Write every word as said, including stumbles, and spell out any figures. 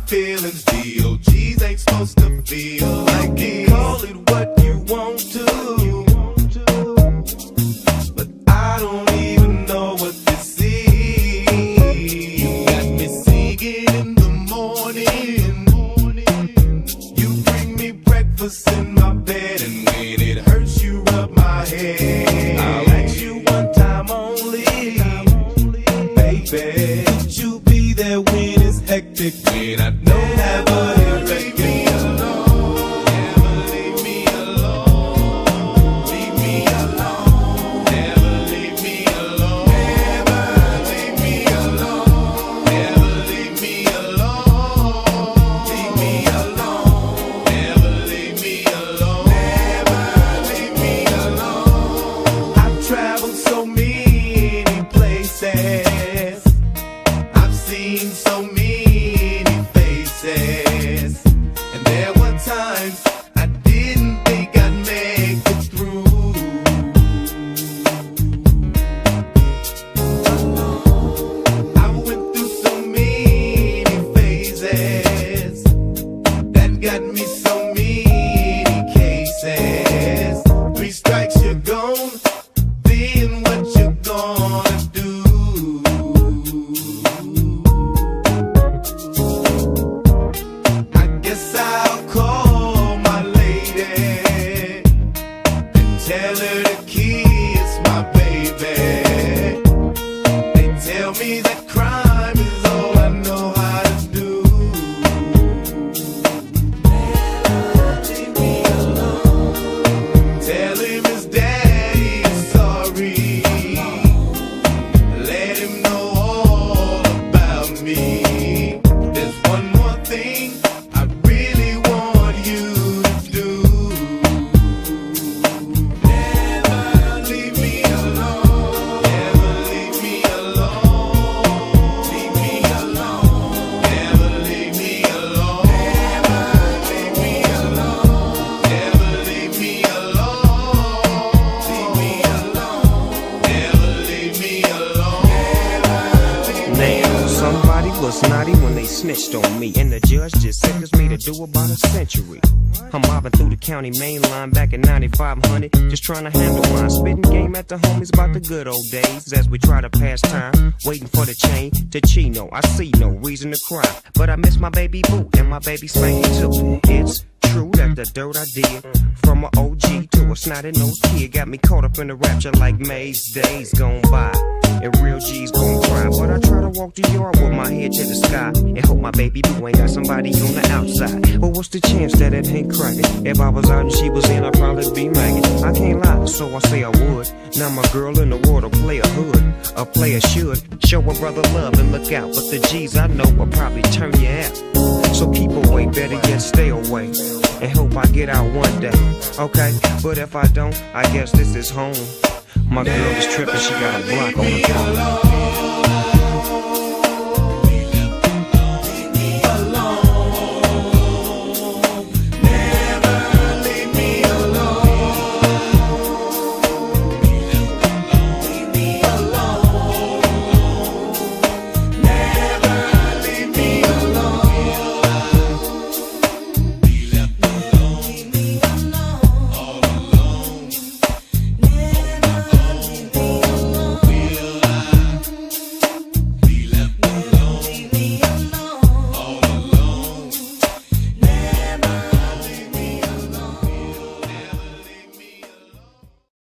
feelings. D O Gs ain't supposed to feel like this. Call it what you want to, but I don't even know what this is. Got me singing in the morning. You bring me breakfast in my bed, and when it hurts you rub my head. I'll ask you one time only, baby, could you be there when it's hectic, when I don't have a erected? I've seen so many faces, and there were times I didn't think I'd make it through. I went through so many phases that got me so many cases. Three strikes, you're gone, then what you gonna do? Tell her to kiss my baby. They tell me that crime is all I know how to do. Never leave me alone. Tell him his daddy is sorry. Let him know all about me. There's one more thing I really want you to do. Somebody was naughty when they snitched on me, and the judge just sentenced me to do about a century. I'm mobbing through the county main line back in ninety-five hundred, just trying to handle mine. Spitting game at the homies about the good old days as we try to pass time, waiting for the chain to Chino. I see no reason to cry, but I miss my baby boo and my baby spanking too. It's true that the dirt I did, from an O G to a snotty-nosed kid, got me caught up in the rapture like May's days gone by. And real G's gon' cry, but I try to walk the yard with my head to the sky and hope my baby boo ain't got somebody on the outside. But what's the chance that it ain't cracking? If I was out and she was in, I'd probably be magging. I can't lie, so I say I would. Now my girl in the world a player hood, a player should show a brother love and look out. But the G's I know will probably turn you out. So keep away, better yet stay away, and hope I get out one day. Okay, but if I don't, I guess this is home. My girl is tripping, she got a block on the phone.